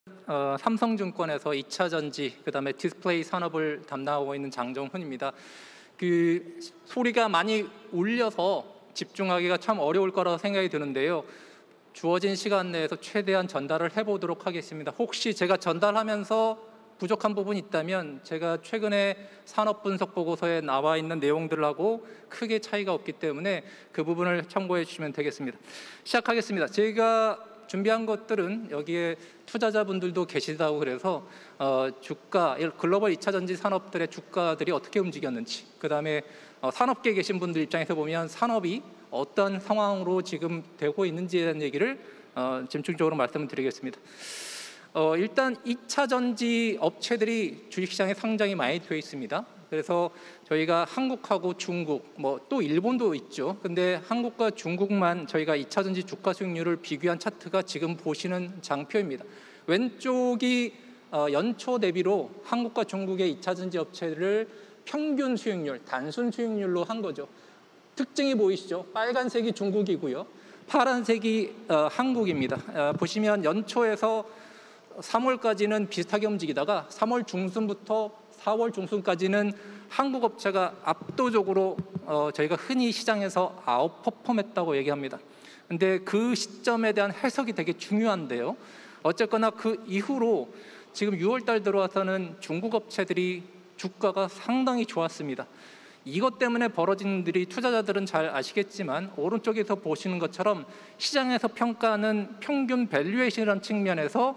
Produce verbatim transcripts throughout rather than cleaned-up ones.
어, 삼성증권에서 이 차 전지, 그다음에 디스플레이 산업을 담당하고 있는 장정훈입니다. 그 소리가 많이 울려서 집중하기가 참 어려울 거라고 생각이 드는데요. 주어진 시간 내에서 최대한 전달을 해보도록 하겠습니다. 혹시 제가 전달하면서 부족한 부분이 있다면 제가 최근에 산업분석보고서에 나와 있는 내용들하고 크게 차이가 없기 때문에 그 부분을 참고해 주시면 되겠습니다. 시작하겠습니다. 제가 준비한 것들은 여기에 투자자분들도 계시다고 그래서 어, 주가, 글로벌 이 차 전지 산업들의 주가들이 어떻게 움직였는지, 그 다음에 어, 산업계에 계신 분들 입장에서 보면 산업이 어떤 상황으로 지금 되고 있는지에 대한 얘기를 어, 집중적으로 말씀을 드리겠습니다. 어, 일단 이 차 전지 업체들이 주식시장에 상당히 많이 되어 있습니다. 그래서 저희가 한국하고 중국, 뭐 또 일본도 있죠. 근데 한국과 중국만 저희가 이 차 전지 주가 수익률을 비교한 차트가 지금 보시는 장표입니다. 왼쪽이 어, 연초 대비로 한국과 중국의 이 차 전지 업체를 평균 수익률, 단순 수익률로 한 거죠. 특징이 보이시죠? 빨간색이 중국이고요. 파란색이 어, 한국입니다. 어, 보시면 연초에서 삼월까지는 비슷하게 움직이다가 삼월 중순부터 사월 중순까지는 한국 업체가 압도적으로 어, 저희가 흔히 시장에서 아웃퍼폼했다고 얘기합니다. 근데 그 시점에 대한 해석이 되게 중요한데요. 어쨌거나 그 이후로 지금 유월 달 들어와서는 중국 업체들이 주가가 상당히 좋았습니다. 이것 때문에 벌어진 일이 투자자들은 잘 아시겠지만 오른쪽에서 보시는 것처럼 시장에서 평가하는 평균 밸류에이션이라는 측면에서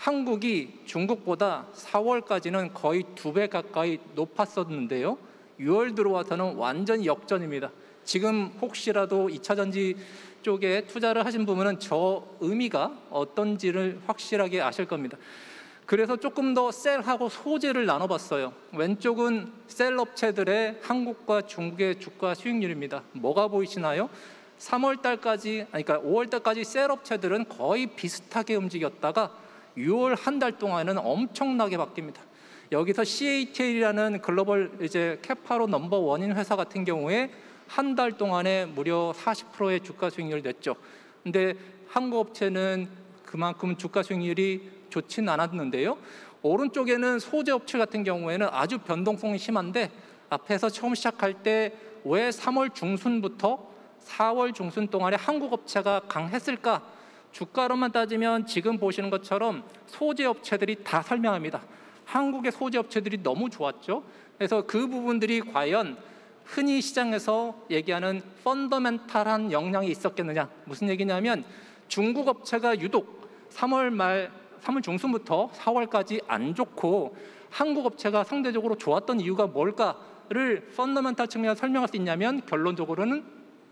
한국이 중국보다 사월까지는 거의 두 배 가까이 높았었는데요. 유월 들어와서는 완전히 역전입니다. 지금 혹시라도 이 차 전지 쪽에 투자를 하신 분은 저 의미가 어떤지를 확실하게 아실 겁니다. 그래서 조금 더 셀하고 소재를 나눠봤어요. 왼쪽은 셀 업체들의 한국과 중국의 주가 수익률입니다. 뭐가 보이시나요? 삼월 달까지, 아니 그러니까 오월 달까지 셀 업체들은 거의 비슷하게 움직였다가 유월 한 달 동안은 엄청나게 바뀝니다. 여기서 씨에이티엘이라는 글로벌 이제 캐파로 넘버 원인 회사 같은 경우에 한 달 동안에 무려 사십 퍼센트의 주가 수익률을 냈죠. 근데 한국 업체는 그만큼 주가 수익률이 좋진 않았는데요. 오른쪽에는 소재 업체 같은 경우에는 아주 변동성이 심한데 앞에서 처음 시작할 때 왜 삼월 중순부터 사월 중순 동안에 한국 업체가 강했을까? 주가로만 따지면 지금 보시는 것처럼 소재 업체들이 다 설명합니다. 한국의 소재 업체들이 너무 좋았죠. 그래서 그 부분들이 과연 흔히 시장에서 얘기하는 펀더멘탈한 영향이 있었겠느냐. 무슨 얘기냐면 중국 업체가 유독 삼월 말, 삼월 중순부터 사월까지 안 좋고 한국 업체가 상대적으로 좋았던 이유가 뭘까를 펀더멘탈 측면에서 설명할 수 있냐면 결론적으로는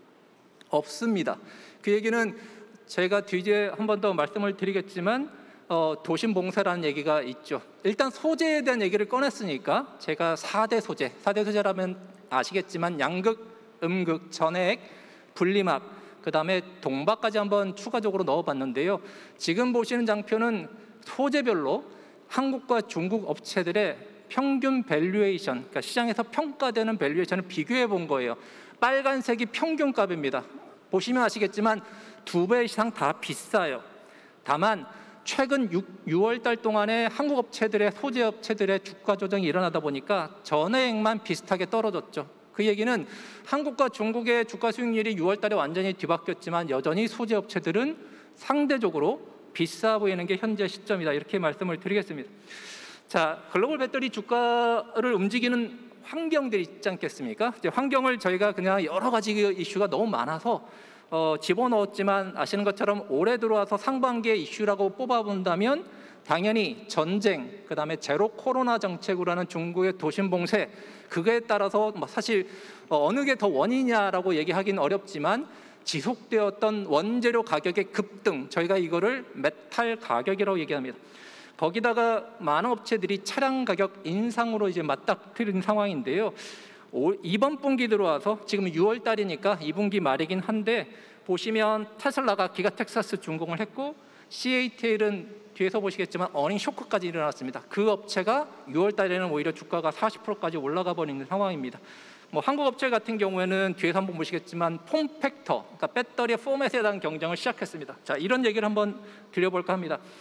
없습니다. 그 얘기는 제가 뒤에 한 번 더 말씀을 드리겠지만 어, 도심봉쇄라는 얘기가 있죠. 일단 소재에 대한 얘기를 꺼냈으니까 제가 사 대 소재, 사 대 소재라면 아시겠지만 양극, 음극, 전해액, 분리막, 그 다음에 동박까지 한번 추가적으로 넣어봤는데요. 지금 보시는 장표는 소재별로 한국과 중국 업체들의 평균 밸류에이션, 그러니까 시장에서 평가되는 밸류에이션을 비교해 본 거예요. 빨간색이 평균값입니다. 보시면 아시겠지만 두 배 이상 다 비싸요. 다만 최근 유월 달 동안에 한국 업체들의 소재 업체들의 주가 조정이 일어나다 보니까 전해액만 비슷하게 떨어졌죠. 그 얘기는 한국과 중국의 주가 수익률이 유월 달에 완전히 뒤바뀌었지만 여전히 소재 업체들은 상대적으로 비싸 보이는 게 현재 시점이다. 이렇게 말씀을 드리겠습니다. 자, 글로벌 배터리 주가를 움직이는 환경들이 있지 않겠습니까? 이제 환경을 저희가 그냥 여러 가지 이슈가 너무 많아서 어, 집어넣었지만 아시는 것처럼 올해 들어와서 상반기의 이슈라고 뽑아본다면 당연히 전쟁, 그 다음에 제로 코로나 정책으로 하는 중국의 도심봉쇄, 그거에 따라서 사실 어느 게 더 원인이냐라고 얘기하기는 어렵지만 지속되었던 원재료 가격의 급등, 저희가 이거를 메탈 가격이라고 얘기합니다. 거기다가 많은 업체들이 차량 가격 인상으로 이제 맞닥뜨린 상황인데요. 이번 분기 들어와서 지금 유월 달이니까 이 분기 말이긴 한데 보시면 테슬라가 기가 텍사스 준공을 했고 씨에이티엘은 뒤에서 보시겠지만 어닝 쇼크까지 일어났습니다. 그 업체가 유월 달에는 오히려 주가가 사십 퍼센트까지 올라가 버리는 상황입니다. 뭐 한국 업체 같은 경우에는 뒤에서 한번 보시겠지만 폼팩터, 그러니까 배터리의 포맷에 대한 경쟁을 시작했습니다. 자, 이런 얘기를 한번 드려볼까 합니다.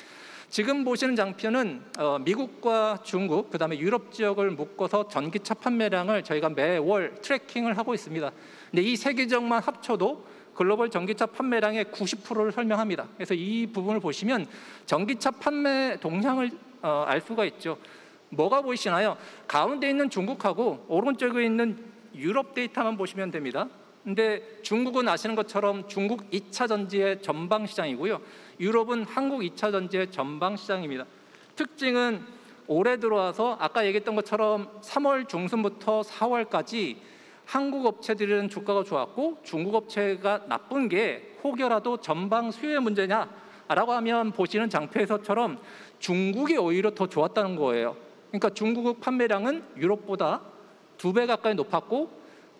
지금 보시는 장표는 어, 미국과 중국, 그다음에 유럽 지역을 묶어서 전기차 판매량을 저희가 매월 트래킹을 하고 있습니다. 근데 이 세 계정만 합쳐도 글로벌 전기차 판매량의 구십 퍼센트를 설명합니다. 그래서 이 부분을 보시면 전기차 판매 동향을 어, 알 수가 있죠. 뭐가 보이시나요? 가운데 있는 중국하고 오른쪽에 있는 유럽 데이터만 보시면 됩니다. 근데 중국은 아시는 것처럼 중국 이 차 전지의 전방 시장이고요. 유럽은 한국 이 차 전지의 전방 시장입니다. 특징은 올해 들어와서 아까 얘기했던 것처럼 삼월 중순부터 사월까지 한국 업체들은 주가가 좋았고 중국 업체가 나쁜 게 혹여라도 전방 수요의 문제냐라고 하면 보시는 장표에서처럼 중국이 오히려 더 좋았다는 거예요. 그러니까 중국 판매량은 유럽보다 두 배 가까이 높았고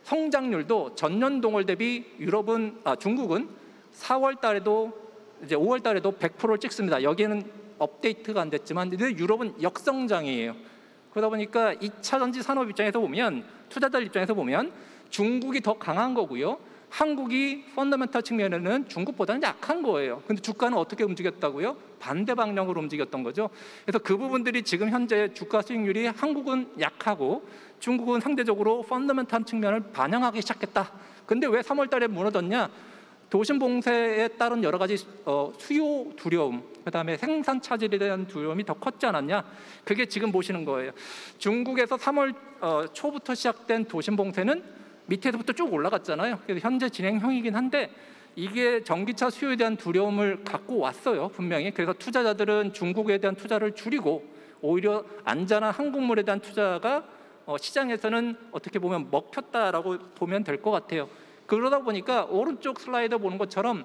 성장률도 전년 동월 대비 유럽은 아, 중국은 사월 달에도 이제 오월 달에도 백 퍼센트를 찍습니다. 여기에는 업데이트가 안 됐지만 유럽은 역성장이에요. 그러다 보니까 이 차 전지 산업 입장에서 보면 투자자 입장에서 보면 중국이 더 강한 거고요. 한국이 펀더멘탈 측면에는 중국보다는 약한 거예요. 근데 주가는 어떻게 움직였다고요? 반대 방향으로 움직였던 거죠. 그래서 그 부분들이 지금 현재 주가 수익률이 한국은 약하고 중국은 상대적으로 펀더멘탈 측면을 반영하기 시작했다. 근데 왜 삼월 달에 무너졌냐? 도심 봉쇄에 따른 여러 가지 어, 수요 두려움, 그다음에 생산 차질에 대한 두려움이 더 컸지 않았냐? 그게 지금 보시는 거예요. 중국에서 삼월 어, 초부터 시작된 도심 봉쇄는 밑에서부터 쭉 올라갔잖아요. 그래서 현재 진행형이긴 한데 이게 전기차 수요에 대한 두려움을 갖고 왔어요, 분명히. 그래서 투자자들은 중국에 대한 투자를 줄이고 오히려 안전한 한국물에 대한 투자가 어, 시장에서는 어떻게 보면 먹혔다라고 보면 될 것 같아요. 그러다 보니까 오른쪽 슬라이드 보는 것처럼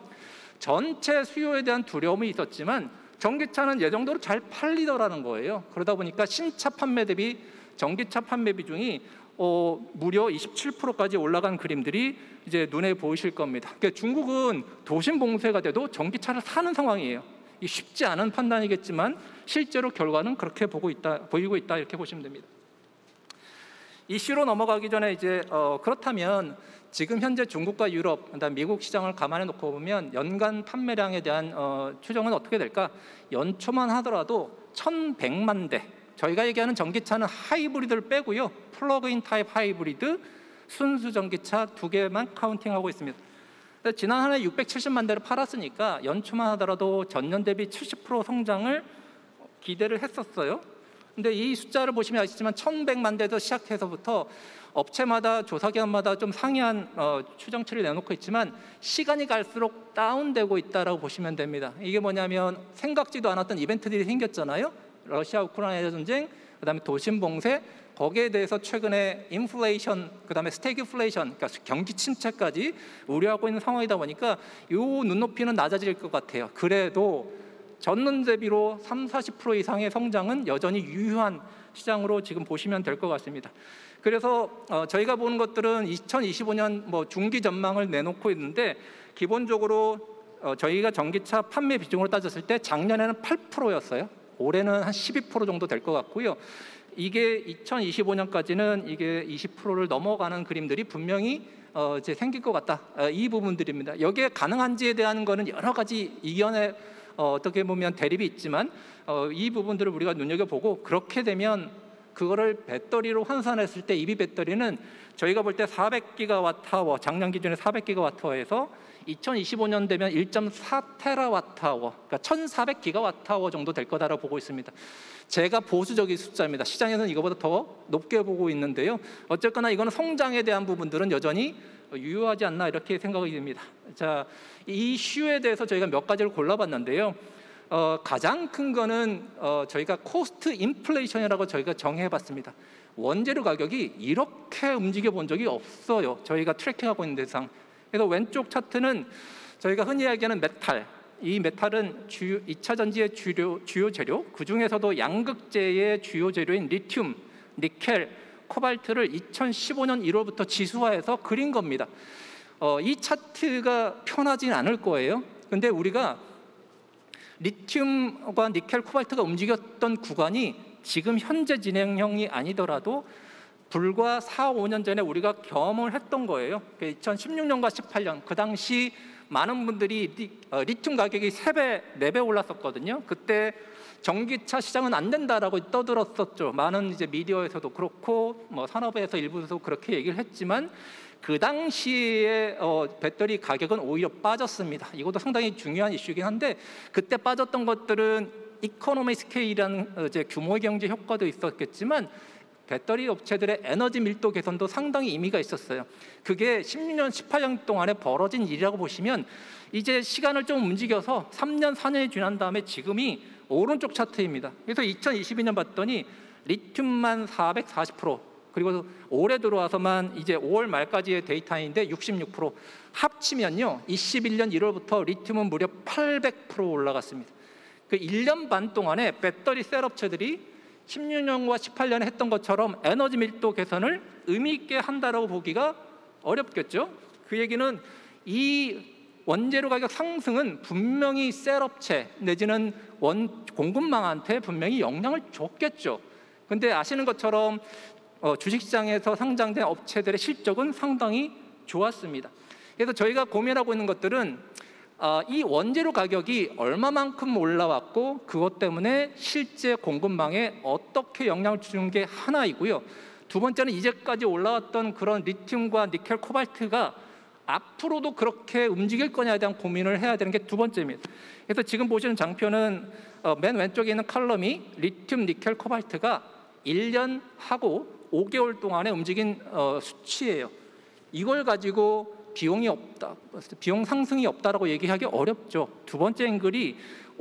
전체 수요에 대한 두려움이 있었지만 전기차는 예정대로 잘 팔리더라는 거예요. 그러다 보니까 신차 판매 대비 전기차 판매 비중이 어, 무려 이십칠 퍼센트까지 올라간 그림들이 이제 눈에 보이실 겁니다. 그러니까 중국은 도심 봉쇄가 돼도 전기차를 사는 상황이에요. 이 쉽지 않은 판단이겠지만 실제로 결과는 그렇게 보고 있다, 보이고 있다 이렇게 보시면 됩니다. 이슈로 넘어가기 전에 이제 어, 그렇다면 지금 현재 중국과 유럽, 그다음 미국 시장을 감안해 놓고 보면 연간 판매량에 대한 어, 추정은 어떻게 될까? 연초만 하더라도 천백만 대. 저희가 얘기하는 전기차는 하이브리드를 빼고요. 플러그인 타입 하이브리드, 순수 전기차 두 개만 카운팅하고 있습니다. 지난 한 해 육백칠십만 대를 팔았으니까 연초만 하더라도 전년 대비 칠십 퍼센트 성장을 기대를 했었어요. 근데 이 숫자를 보시면 아시지만 천백만 대도 시작해서부터 업체마다 조사기관마다 좀 상이한 어, 추정치를 내놓고 있지만 시간이 갈수록 다운되고 있다라고 보시면 됩니다. 이게 뭐냐면 생각지도 않았던 이벤트들이 생겼잖아요. 러시아 우크라이나 전쟁, 그다음에 도심 봉쇄, 거기에 대해서 최근에 인플레이션, 그다음에 스태그플레이션, 그러니까 경기 침체까지 우려하고 있는 상황이다 보니까 이 눈높이는 낮아질 것 같아요. 그래도 전년 대비로 삼, 사십 퍼센트 이상의 성장은 여전히 유효한 시장으로 지금 보시면 될 것 같습니다. 그래서 어, 저희가 보는 것들은 이천이십오 년 뭐 중기 전망을 내놓고 있는데 기본적으로 어, 저희가 전기차 판매 비중으로 따졌을 때 작년에는 팔 퍼센트였어요. 올해는 한 십이 퍼센트 정도 될 것 같고요. 이게 이천이십오 년까지는 이게 이십 퍼센트를 넘어가는 그림들이 분명히 어, 이제 생길 것 같다. 어, 이 부분들입니다. 여기에 가능한지에 대한 거는 여러 가지 이견에 어, 어떻게 보면 대립이 있지만 어, 이 부분들을 우리가 눈여겨보고 그렇게 되면 그거를 배터리로 환산했을 때 이비 배터리는 저희가 볼 때 사백 기가와트아워, 작년 기준에 사백 기가와트아워에서 이천이십오 년 되면 일 점 사 테라와트아워, 그러니까 천사백 기가와트아워 정도 될 거다라고 보고 있습니다. 제가 보수적인 숫자입니다. 시장에서는 이거보다 더 높게 보고 있는데요. 어쨌거나 이거는 성장에 대한 부분들은 여전히 유효하지 않나 이렇게 생각이 됩니다. 자, 이 이슈에 대해서 저희가 몇 가지를 골라봤는데요. 어, 가장 큰 거는 어, 저희가 코스트 인플레이션이라고 저희가 정해봤습니다. 원재료 가격이 이렇게 움직여 본 적이 없어요. 저희가 트래킹하고 있는 대상. 그래서 왼쪽 차트는 저희가 흔히 이야기하는 메탈. 이 메탈은 주요, 이 차 전지의 주요, 주요 재료, 그 중에서도 양극재의 주요 재료인 리튬, 니켈, 코발트를 이천십오 년 일월부터 지수화해서 그린 겁니다. 어, 이 차트가 편하진 않을 거예요. 근데 우리가 리튬과 니켈, 코발트가 움직였던 구간이 지금 현재 진행형이 아니더라도 불과 사, 오 년 전에 우리가 경험을 했던 거예요. 이천십육 년과 십팔 년 그 당시 많은 분들이 리, 어, 리튬 가격이 세 배, 네 배 올랐었거든요. 그때 전기차 시장은 안 된다라고 떠들었었죠. 많은 이제 미디어에서도 그렇고 뭐 산업에서 일부에서 그렇게 얘기를 했지만 그 당시에 어, 배터리 가격은 오히려 빠졌습니다. 이것도 상당히 중요한 이슈이긴 한데 그때 빠졌던 것들은 이코노미 스케일이라는 어, 이제 규모 경제 효과도 있었겠지만 배터리 업체들의 에너지 밀도 개선도 상당히 의미가 있었어요. 그게 십육 년, 십팔 년 동안에 벌어진 일이라고 보시면 이제 시간을 좀 움직여서 삼 년, 사 년이 지난 다음에 지금이 오른쪽 차트입니다. 그래서 이천이십이 년 봤더니 리튬만 사백사십 퍼센트, 그리고 올해 들어와서만 이제 오월 말까지의 데이터인데 육십육 퍼센트, 합치면요 이십일 년 일월부터 리튬은 무려 팔백 퍼센트 올라갔습니다. 그 일 년 반 동안에 배터리 셀 업체들이 십육 년과 십팔 년에 했던 것처럼 에너지 밀도 개선을 의미 있게 한다라고 보기가 어렵겠죠. 그 얘기는 이 원재료 가격 상승은 분명히 셀 업체 내지는 원 공급망한테 분명히 영향을 줬겠죠. 근데 아시는 것처럼 어, 주식시장에서 상장된 업체들의 실적은 상당히 좋았습니다. 그래서 저희가 고민하고 있는 것들은 어, 이 원재료 가격이 얼마만큼 올라왔고 그것 때문에 실제 공급망에 어떻게 영향을 주는 게 하나이고요. 두 번째는 이제까지 올라왔던 그런 리튬과 니켈, 코발트가 앞으로도 그렇게 움직일 거냐에 대한 고민을 해야 되는 게 두 번째입니다. 그래서 지금 보시는 장표는 어, 맨 왼쪽에 있는 칼럼이 리튬, 니켈, 코발트가 일 년 하고 오 개월 동안에 움직인 어, 수치예요. 이걸 가지고 비용이 없다, 비용 상승이 없다라고 얘기하기 어렵죠. 두 번째 앵글이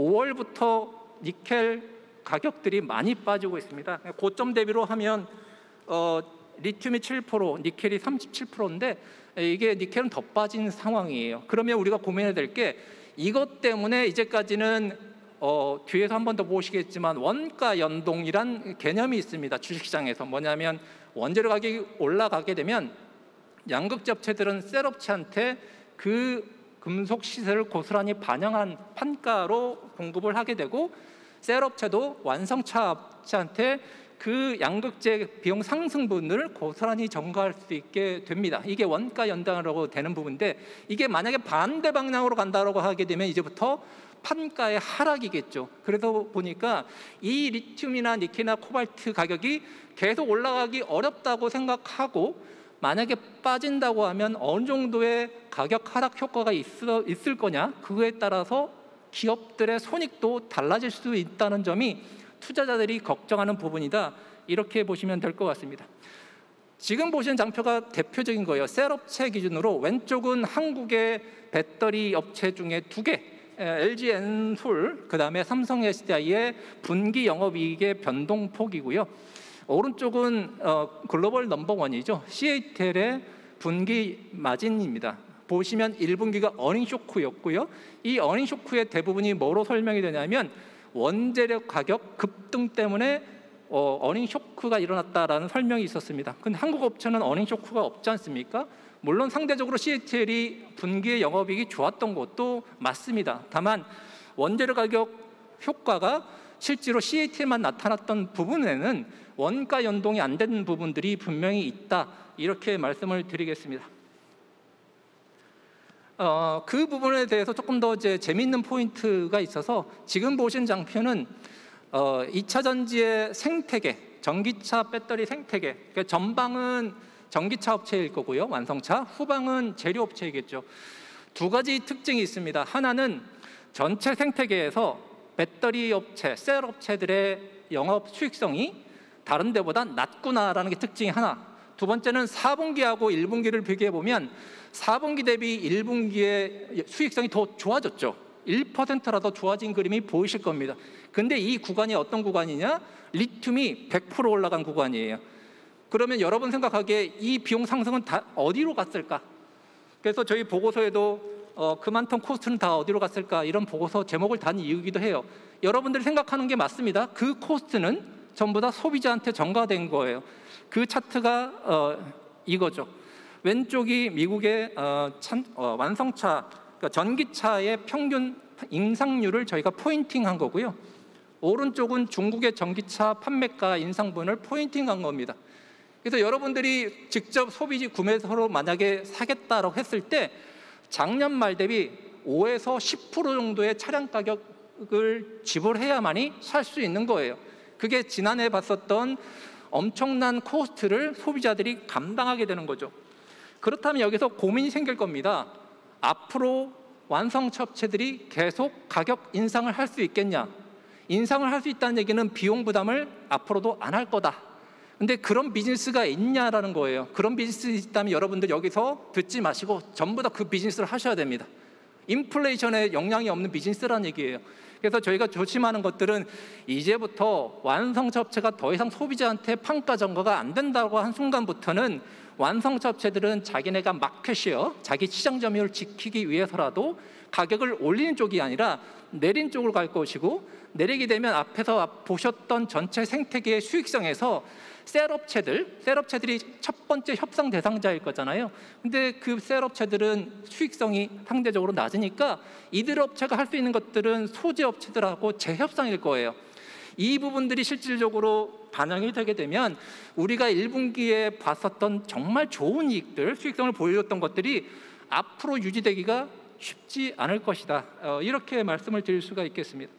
오월부터 니켈 가격들이 많이 빠지고 있습니다. 고점 대비로 하면 어, 리튬이 칠 퍼센트, 니켈이 삼십칠 퍼센트인데 이게 니켈은 더 빠진 상황이에요. 그러면 우리가 고민해야 될 게 이것 때문에 이제까지는 어, 뒤에서 한 번 더 보시겠지만 원가 연동이란 개념이 있습니다. 주식시장에서 뭐냐면 원재료 가격이 올라가게 되면 양극재 업체들은 셀 업체한테 그 금속 시세를 고스란히 반영한 판가로 공급을 하게 되고 셀 업체도 완성차 업체한테 그 양극재 비용 상승분을 고스란히 전가할 수 있게 됩니다. 이게 원가 연동이라고 되는 부분인데 이게 만약에 반대 방향으로 간다고 하게 되면 이제부터 판가의 하락이겠죠. 그래서 보니까 이 리튬이나 니켈이나 코발트 가격이 계속 올라가기 어렵다고 생각하고 만약에 빠진다고 하면 어느 정도의 가격 하락 효과가 있어, 있을 거냐, 그거에 따라서 기업들의 손익도 달라질 수 있다는 점이 투자자들이 걱정하는 부분이다, 이렇게 보시면 될 것 같습니다. 지금 보시는 장표가 대표적인 거예요. 셀 업체 기준으로 왼쪽은 한국의 배터리 업체 중에 두 개, 엘지 엔솔, 그 다음에 삼성 에스디아이의 분기 영업이익의 변동폭이고요. 오른쪽은 어, 글로벌 넘버원이죠. 씨에이티엘의 분기 마진입니다. 보시면 일 분기가 어닝 쇼크였고요. 이 어닝 쇼크의 대부분이 뭐로 설명이 되냐면 원재료 가격 급등 때문에 어, 어닝 쇼크가 일어났다라는 설명이 있었습니다. 근데 한국 업체는 어닝 쇼크가 없지 않습니까? 물론 상대적으로 씨에이티엘이 분기의 영업이익이 좋았던 것도 맞습니다. 다만 원재료 가격 효과가 실제로 씨에이티엘만 나타났던 부분에는 원가 연동이 안 되는 부분들이 분명히 있다, 이렇게 말씀을 드리겠습니다. 어, 그 부분에 대해서 조금 더 이제 재미있는 포인트가 있어서 지금 보신 장표는 어, 이 차 전지의 생태계, 전기차 배터리 생태계, 그러니까 전방은 전기차 업체일 거고요, 완성차, 후방은 재료 업체이겠죠. 두 가지 특징이 있습니다. 하나는 전체 생태계에서 배터리 업체, 셀 업체들의 영업 수익성이 다른 데보다 낮구나라는 게 특징이 하나. 두 번째는 사 분기하고 일 분기를 비교해 보면 사 분기 대비 일 분기의 수익성이 더 좋아졌죠. 일 퍼센트라도 좋아진 그림이 보이실 겁니다. 근데 이 구간이 어떤 구간이냐? 리튬이 백 퍼센트 올라간 구간이에요. 그러면 여러분 생각하기에 이 비용 상승은 다 어디로 갔을까? 그래서 저희 보고서에도 어, 그만큼 코스트는 다 어디로 갔을까, 이런 보고서 제목을 단 이유기도 해요. 여러분들이 생각하는 게 맞습니다. 그 코스트는 전부 다 소비자한테 전가된 거예요. 그 차트가 어, 이거죠. 왼쪽이 미국의 어, 찬, 어, 완성차, 그러니까 전기차의 평균 인상률을 저희가 포인팅한 거고요. 오른쪽은 중국의 전기차 판매가 인상분을 포인팅한 겁니다. 그래서 여러분들이 직접 소비지 구매서로 만약에 사겠다라고 했을 때 작년 말 대비 오에서 십 퍼센트 정도의 차량 가격을 지불해야만이 살 수 있는 거예요. 그게 지난해 봤었던 엄청난 코스트를 소비자들이 감당하게 되는 거죠. 그렇다면 여기서 고민이 생길 겁니다. 앞으로 완성차 업체들이 계속 가격 인상을 할 수 있겠냐? 인상을 할 수 있다는 얘기는 비용 부담을 앞으로도 안 할 거다. 근데 그런 비즈니스가 있냐라는 거예요. 그런 비즈니스 있다면 여러분들 여기서 듣지 마시고 전부 다 그 비즈니스를 하셔야 됩니다. 인플레이션에 영향이 없는 비즈니스라는 얘기예요. 그래서 저희가 조심하는 것들은 이제부터 완성차 업체가 더 이상 소비자한테 판가 전가가 안 된다고 한 순간부터는 완성차 업체들은 자기네가 마켓이요, 자기 시장 점유율을 지키기 위해서라도 가격을 올리는 쪽이 아니라 내린 쪽으로 갈 것이고, 내리게 되면 앞에서 보셨던 전체 생태계의 수익성에서 셀업체들, 셀업체들이 첫 번째 협상 대상자일 거잖아요. 근데 그 셀업체들은 수익성이 상대적으로 낮으니까 이들 업체가 할 수 있는 것들은 소재 업체들하고 재협상일 거예요. 이 부분들이 실질적으로 반영이 되게 되면 우리가 일 분기에 봤었던 정말 좋은 이익들, 수익성을 보여줬던 것들이 앞으로 유지되기가 쉽지 않을 것이다. 어, 이렇게 말씀을 드릴 수가 있겠습니다.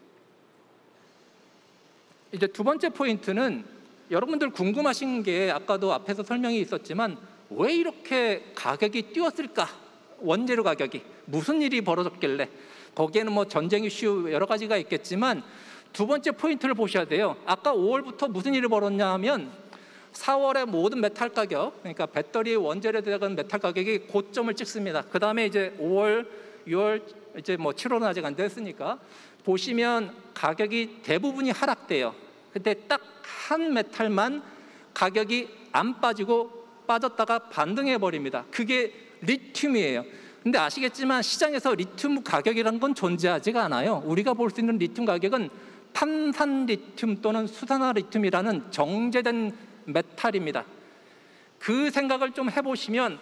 이제 두 번째 포인트는 여러분들 궁금하신 게 아까도 앞에서 설명이 있었지만 왜 이렇게 가격이 뛰었을까? 원재료 가격이 무슨 일이 벌어졌길래? 거기에는 뭐 전쟁 이슈 여러 가지가 있겠지만 두 번째 포인트를 보셔야 돼요. 아까 오월부터 무슨 일이 벌어졌냐 하면 사월에 모든 메탈 가격, 그러니까 배터리 원재료에 들어간 메탈 가격이 고점을 찍습니다. 그 다음에 이제 오월, 유월, 이제 뭐 칠월은 아직 안 됐으니까 보시면 가격이 대부분이 하락돼요. 근데 딱 한 메탈만 가격이 안 빠지고 빠졌다가 반등해 버립니다. 그게 리튬이에요. 근데 아시겠지만 시장에서 리튬 가격이란 건 존재하지가 않아요. 우리가 볼 수 있는 리튬 가격은 탄산 리튬 또는 수산화 리튬이라는 정제된 메탈입니다. 그 생각을 좀 해보시면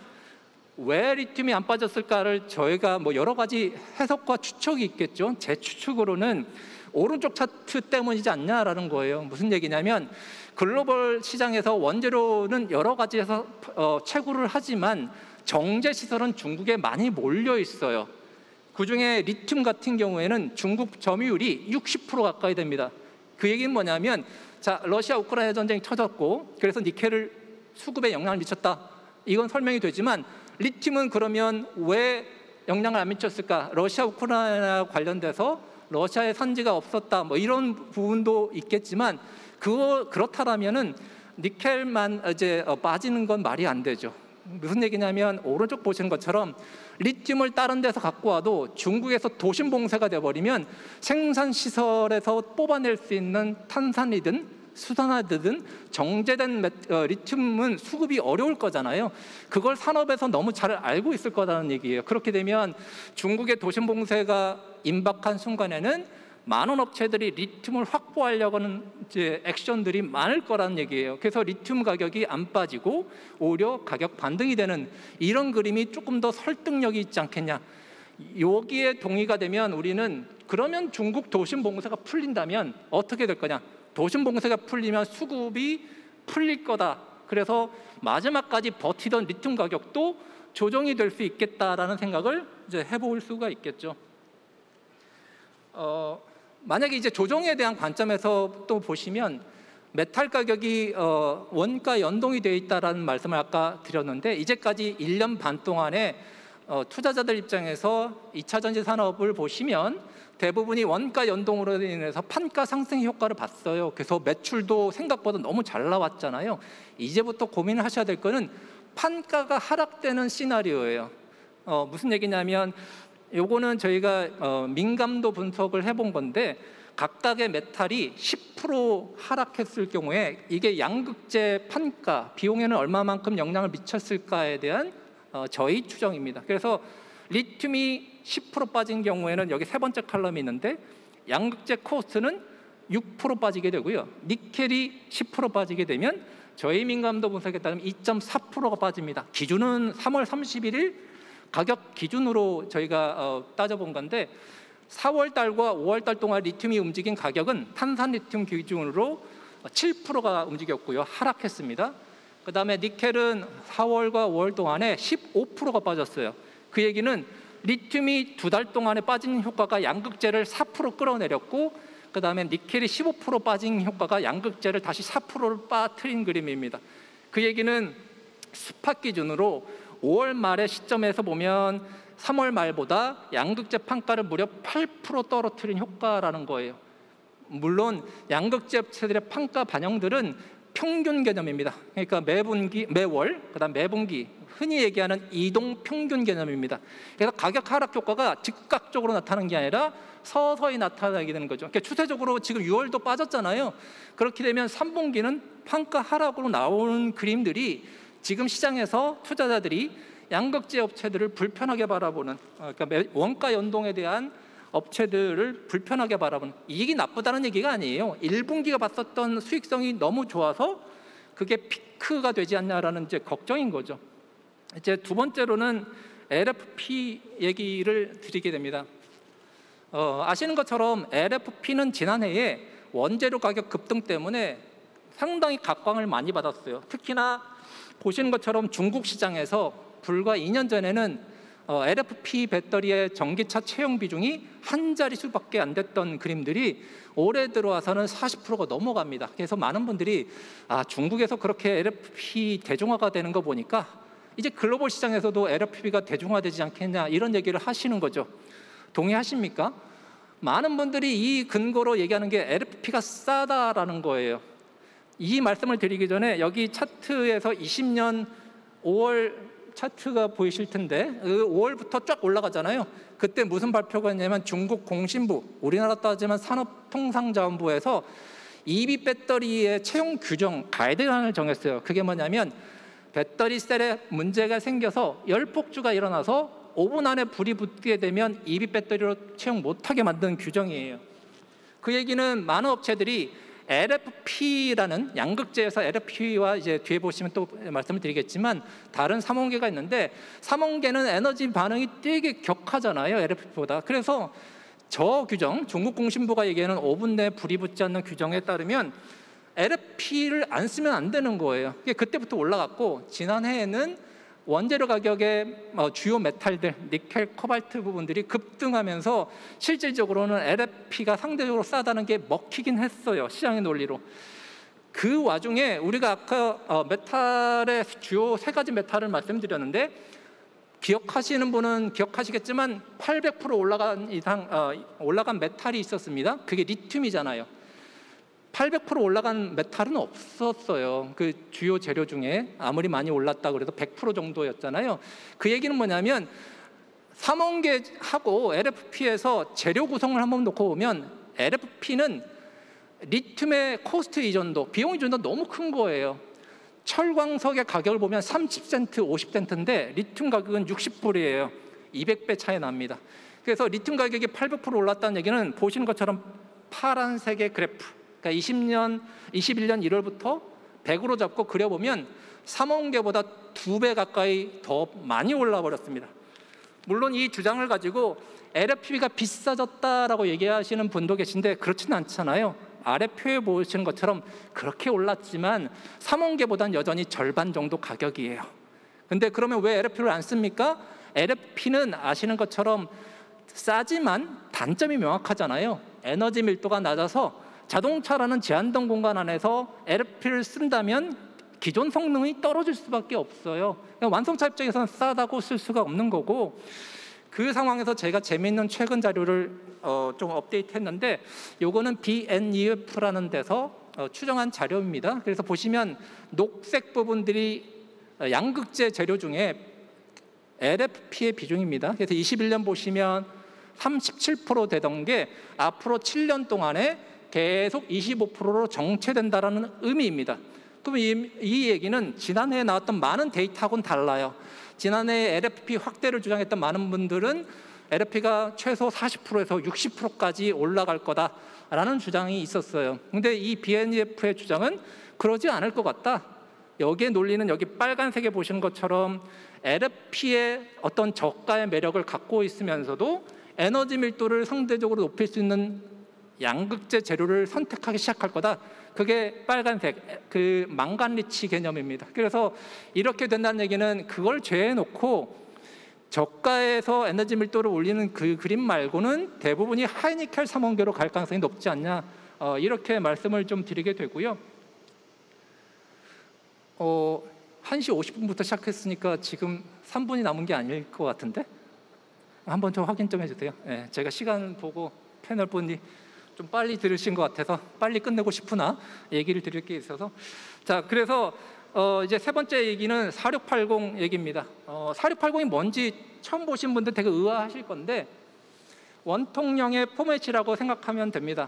왜 리튬이 안 빠졌을까를 저희가 뭐 여러 가지 해석과 추측이 있겠죠. 제 추측으로는 오른쪽 차트 때문이지 않냐라는 거예요. 무슨 얘기냐면 글로벌 시장에서 원재료는 여러 가지에서 어, 채굴을 하지만 정제 시설은 중국에 많이 몰려 있어요. 그중에 리튬 같은 경우에는 중국 점유율이 육십 퍼센트 가까이 됩니다. 그 얘기는 뭐냐면 자, 러시아 우크라이나 전쟁이 터졌고 그래서 니켈을 수급에 영향을 미쳤다. 이건 설명이 되지만 리튬은 그러면 왜 영향을 안 미쳤을까? 러시아 우크라이나 관련돼서 러시아에 산지가 없었다. 뭐 이런 부분도 있겠지만 그거 그렇다라면은 니켈만 이제 빠지는 건 말이 안 되죠. 무슨 얘기냐면 오른쪽 보시는 것처럼 리튬을 다른 데서 갖고 와도 중국에서 도심 봉쇄가 돼버리면 생산 시설에서 뽑아낼 수 있는 탄산이든 수산화든 정제된 리튬은 수급이 어려울 거잖아요. 그걸 산업에서 너무 잘 알고 있을 거라는 얘기예요. 그렇게 되면 중국의 도심 봉쇄가 임박한 순간에는 많은 업체들이 리튬을 확보하려고 하는 이제 액션들이 많을 거라는 얘기예요. 그래서 리튬 가격이 안 빠지고 오히려 가격 반등이 되는 이런 그림이 조금 더 설득력이 있지 않겠냐. 여기에 동의가 되면 우리는 그러면 중국 도심 봉쇄가 풀린다면 어떻게 될 거냐. 도심 봉쇄가 풀리면 수급이 풀릴 거다. 그래서 마지막까지 버티던 리튬 가격도 조정이 될 수 있겠다라는 생각을 이제 해볼 수가 있겠죠. 어, 만약에 이제 조정에 대한 관점에서 또 보시면 메탈 가격이 어, 원가 연동이 되어 있다라는 말씀을 아까 드렸는데 이제까지 일 년 반 동안에 어, 투자자들 입장에서 이 차 전지 산업을 보시면 대부분이 원가 연동으로 인해서 판가 상승 효과를 봤어요. 그래서 매출도 생각보다 너무 잘 나왔잖아요. 이제부터 고민을 하셔야 될 거는 판가가 하락되는 시나리오예요. 어, 무슨 얘기냐면 요거는 저희가 어, 민감도 분석을 해본 건데 각각의 메탈이 십 퍼센트 하락했을 경우에 이게 양극재 판가 비용에는 얼마만큼 영향을 미쳤을까에 대한 어, 저희 추정입니다. 그래서 리튬이 십 퍼센트 빠진 경우에는 여기 세 번째 칼럼이 있는데 양극재 코스트는 육 퍼센트 빠지게 되고요. 니켈이 십 퍼센트 빠지게 되면 저희 민감도 분석에 따르면 이 점 사 퍼센트가 빠집니다. 기준은 삼월 삼십일일 가격 기준으로 저희가 어, 따져본 건데 사월 달과 오월 달 동안 리튬이 움직인 가격은 탄산 리튬 기준으로 칠 퍼센트가 움직였고요. 하락했습니다. 그 다음에 니켈은 사월과 오월 동안에 십오 퍼센트가 빠졌어요. 그 얘기는 리튬이 두 달 동안에 빠진 효과가 양극재를 사 퍼센트 끌어내렸고, 그 다음에 니켈이 십오 퍼센트 빠진 효과가 양극재를 다시 사 퍼센트를 빠뜨린 그림입니다. 그 얘기는 스팟 기준으로 오월 말의 시점에서 보면 삼월 말보다 양극재 판가를 무려 팔 퍼센트 떨어뜨린 효과라는 거예요. 물론 양극재 업체들의 판가 반영들은 평균 개념입니다. 그러니까 매분기, 매월, 그다음 매분기, 흔히 얘기하는 이동 평균 개념입니다. 그래서 가격 하락 효과가 즉각적으로 나타나는 게 아니라 서서히 나타나게 되는 거죠. 그러니까 추세적으로 지금 유월도 빠졌잖아요. 그렇게 되면 삼 분기는 판가 하락으로 나오는 그림들이 지금 시장에서 투자자들이 양극재 업체들을 불편하게 바라보는, 그러니까 원가 연동에 대한 업체들을 불편하게 바라보는, 이익이 나쁘다는 얘기가 아니에요. 일 분기가 봤었던 수익성이 너무 좋아서 그게 피크가 되지 않냐라는 이제 걱정인 거죠. 이제 두 번째로는 엘에프피 얘기를 드리게 됩니다. 어, 아시는 것처럼 엘에프피는 지난해에 원재료 가격 급등 때문에 상당히 각광을 많이 받았어요. 특히나 보시는 것처럼 중국 시장에서 불과 이 년 전에는 어, 엘에프피 배터리의 전기차 채용 비중이 한 자릿수밖에 안 됐던 그림들이 올해 들어와서는 사십 퍼센트가 넘어갑니다. 그래서 많은 분들이 아, 중국에서 그렇게 엘에프피 대중화가 되는 거 보니까 이제 글로벌 시장에서도 엘에프피가 대중화되지 않겠냐, 이런 얘기를 하시는 거죠. 동의하십니까? 많은 분들이 이 근거로 얘기하는 게 엘에프피가 싸다라는 거예요. 이 말씀을 드리기 전에 여기 차트에서 이십 년 오월 차트가 보이실 텐데, 그 오월부터 쫙 올라가잖아요. 그때 무슨 발표가 있냐면 중국 공신부, 우리나라 따지면 산업통상자원부에서 이비 배터리의 채용 규정 가이드라인을 정했어요. 그게 뭐냐면 배터리 셀에 문제가 생겨서 열폭주가 일어나서 오 분 안에 불이 붙게 되면 이비 배터리로 채용 못하게 만드는 규정이에요. 그 얘기는 많은 업체들이 엘에프피라는 양극재에서 엘에프피와 이제 뒤에 보시면 또 말씀을 드리겠지만 다른 삼원계가 있는데, 삼원계는 에너지 반응이 되게 격하잖아요, 엘에프피보다. 그래서 저 규정, 중국 공신부가 얘기하는 오 분 내에 불이 붙지 않는 규정에 따르면 엘에프피를 안 쓰면 안 되는 거예요. 그때부터 올라갔고, 지난해에는 원재료 가격의 주요 메탈들, 니켈, 코발트 부분들이 급등하면서 실질적으로는 엘에프피가 상대적으로 싸다는 게 먹히긴 했어요, 시장의 논리로. 그 와중에 우리가 아까 메탈의 주요 세 가지 메탈을 말씀드렸는데, 기억하시는 분은 기억하시겠지만 팔백 퍼센트 올라간 이상 어, 올라간 메탈이 있었습니다. 그게 리튬이잖아요. 팔백 퍼센트 올라간 메탈은 없었어요. 그 주요 재료 중에 아무리 많이 올랐다 그래도 백 퍼센트 정도였잖아요. 그 얘기는 뭐냐면 삼원계하고 엘에프피에서 재료 구성을 한번 놓고 보면 엘에프피는 리튬의 코스트 이전도, 비용 이전도 너무 큰 거예요. 철광석의 가격을 보면 삼십 센트, 오십 센트인데 리튬 가격은 육십 불이에요. 이백 배 차이 납니다. 그래서 리튬 가격이 팔백 퍼센트 올랐다는 얘기는 보시는 것처럼 파란색의 그래프, 그러니까 이십 년, 이십일 년 일월부터 백으로 잡고 그려보면 삼원계보다 두 배 가까이 더 많이 올라 버렸습니다. 물론 이 주장을 가지고 엘에프피가 비싸졌다라고 얘기하시는 분도 계신데 그렇지는 않잖아요. 아래 표에 보시는 것처럼 그렇게 올랐지만 삼원계보다는 여전히 절반 정도 가격이에요. 근데 그러면 왜 엘에프피를 안 씁니까? 엘에프피는 아시는 것처럼 싸지만 단점이 명확하잖아요. 에너지 밀도가 낮아서 자동차라는 제한된 공간 안에서 엘에프피를 쓴다면 기존 성능이 떨어질 수밖에 없어요. 완성차 입장에서는 싸다고 쓸 수가 없는 거고, 그 상황에서 제가 재미있는 최근 자료를 어, 좀 업데이트했는데, 요거는 비엔이에프라는 데서 어, 추정한 자료입니다. 그래서 보시면 녹색 부분들이 양극재 재료 중에 엘에프피의 비중입니다. 그래서 이십일 년 보시면 삼십칠 퍼센트 되던 게 앞으로 칠 년 동안에 계속 이십오 퍼센트로 정체된다라는 의미입니다. 그럼 이, 이 얘기는 지난해에 나왔던 많은 데이터하고는 달라요. 지난해에 엘에프피 확대를 주장했던 많은 분들은 엘에프피가 최소 사십 퍼센트에서 육십 퍼센트까지 올라갈 거다라는 주장이 있었어요. 근데 이 비엔이에프의 주장은 그러지 않을 것 같다. 여기에 논리는 여기 빨간색에 보시는 것처럼 엘에프피의 어떤 저가의 매력을 갖고 있으면서도 에너지 밀도를 상대적으로 높일 수 있는 양극재 재료를 선택하기 시작할 거다. 그게 빨간색, 그 망간리치 개념입니다. 그래서 이렇게 된다는 얘기는 그걸 제외해놓고 저가에서 에너지 밀도를 올리는 그 그림 말고는 대부분이 하이니켈 삼원계로 갈 가능성이 높지 않냐, 어, 이렇게 말씀을 좀 드리게 되고요. 어, 한 시 오십 분부터 시작했으니까 지금 삼 분이 남은 게 아닐 것 같은데 한번 좀 확인 좀 해주세요. 네, 제가 시간 보고 패널 분이 좀 빨리 들으신 것 같아서 빨리 끝내고 싶으나 얘기를 드릴 게 있어서, 자, 그래서 어, 이제 세 번째 얘기는 사육팔공 얘기입니다. 어, 사육팔공이 뭔지 처음 보신 분들 되게 의아하실 건데 원통령의 포맷이라고 생각하면 됩니다.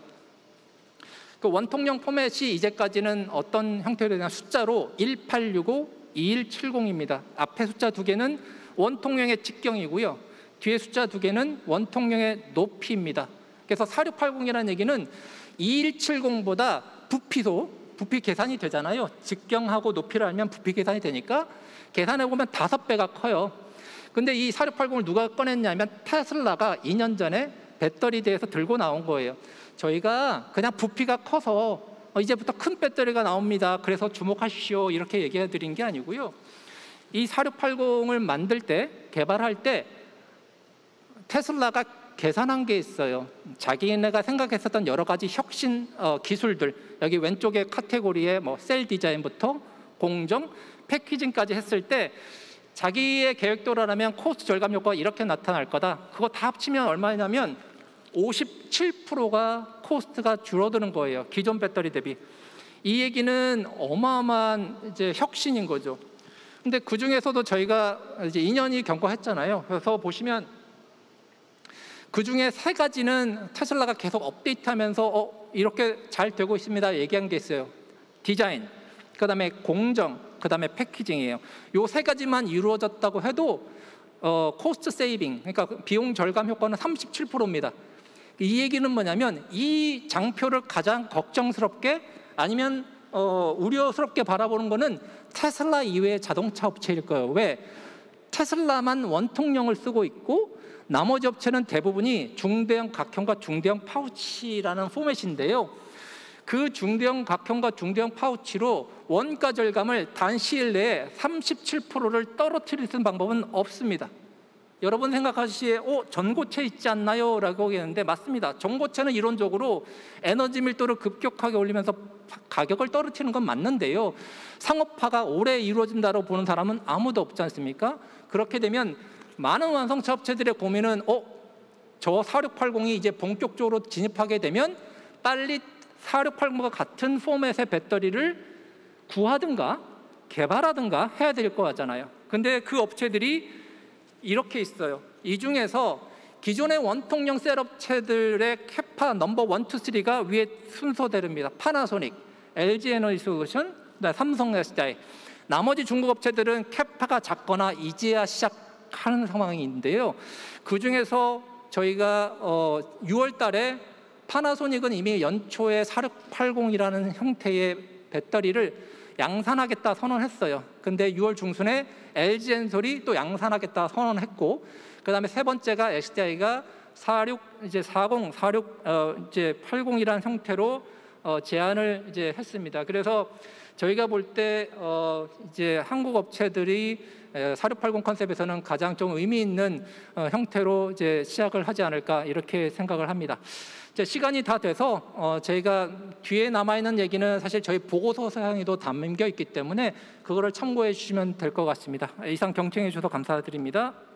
그 원통령 포맷이 이제까지는 어떤 형태로 되냐, 숫자로 일팔육오, 이일칠공입니다. 앞에 숫자 두 개는 원통령의 직경이고요, 뒤에 숫자 두 개는 원통령의 높이입니다. 그래서 사육팔공이라는 얘기는 이일칠공보다 부피도 부피 계산이 되잖아요. 직경하고 높이를 알면 부피 계산이 되니까 계산해 보면 다섯 배가 커요. 근데 이 사육팔공을 누가 꺼냈냐면 테슬라가 이 년 전에 배터리대에서 들고 나온 거예요. 저희가 그냥 부피가 커서 어, 이제부터 큰 배터리가 나옵니다, 그래서 주목하십시오, 이렇게 얘기해 드린 게 아니고요. 이 사육팔공을 만들 때, 개발할 때 테슬라가 계산한 게 있어요. 자기네가 생각했었던 여러 가지 혁신 어, 기술들, 여기 왼쪽에 카테고리에 뭐 셀 디자인부터 공정, 패키징까지 했을 때 자기의 계획대로라면 코스트 절감 효과가 이렇게 나타날 거다. 그거 다 합치면 얼마냐면 오십칠 퍼센트가 코스트가 줄어드는 거예요, 기존 배터리 대비. 이 얘기는 어마어마한 이제 혁신인 거죠. 근데 그 중에서도 저희가 이제 이 년이 경과했잖아요. 그래서 보시면 그 중에 세 가지는 테슬라가 계속 업데이트하면서 어, 이렇게 잘 되고 있습니다 얘기한 게 있어요. 디자인, 그 다음에 공정, 그 다음에 패키징이에요. 요 세 가지만 이루어졌다고 해도 어, 코스트 세이빙, 그러니까 비용 절감 효과는 삼십칠 퍼센트입니다. 이 얘기는 뭐냐면 이 장표를 가장 걱정스럽게 아니면 어, 우려스럽게 바라보는 거는 테슬라 이외의 자동차 업체일 거예요. 왜? 테슬라만 원통령을 쓰고 있고 나머지 업체는 대부분이 중대형 각형과 중대형 파우치라는 포맷인데요, 그 중대형 각형과 중대형 파우치로 원가 절감을 단 시일 내에 삼십칠 퍼센트를 떨어뜨릴 수 있는 방법은 없습니다. 여러분 생각하시기에 어, 전고체 있지 않나요? 라고 하겠는데 맞습니다. 전고체는 이론적으로 에너지 밀도를 급격하게 올리면서 가격을 떨어뜨리는 건 맞는데요, 상업화가 오래 이루어진다고 보는 사람은 아무도 없지 않습니까? 그렇게 되면 많은 완성차 업체들의 고민은 어, 저 사육팔공이 이제 본격적으로 진입하게 되면 빨리 사육팔공과 같은 포맷의 배터리를 구하든가 개발하든가 해야 될 거 같잖아요. 근데 그 업체들이 이렇게 있어요. 이 중에서 기존의 원통령 셀 업체들의 캐파 넘버 원, 투, 쓰리가 위에 순서대로입니다. 파나소닉, 엘지에너지솔루션, 삼성 에스디아이. 나머지 중국 업체들은 캐파가 작거나 이제야 시작하는 상황인데요. 그 중에서 저희가 어, 유월 달에 파나소닉은 이미 연초에 사육팔공이라는 형태의 배터리를 양산하겠다 선언했어요. 근데 유월 중순에 엘지엔솔이 또 양산하겠다 선언했고, 그 다음에 세 번째가 에스디아이가 사육 이제 사십, 사육 어, 이제 팔십이라는 형태로 어, 제안을 이제 했습니다. 그래서 저희가 볼 때 어, 이제 한국 업체들이 사육팔공 컨셉에서는 가장 좀 의미 있는 어, 형태로 이제 시작을 하지 않을까 이렇게 생각을 합니다. 이제 시간이 다 돼서 어, 저희가 뒤에 남아 있는 얘기는 사실 저희 보고서 사항에도 담겨 있기 때문에 그거를 참고해 주시면 될 것 같습니다. 이상 경청해 주셔서 감사드립니다.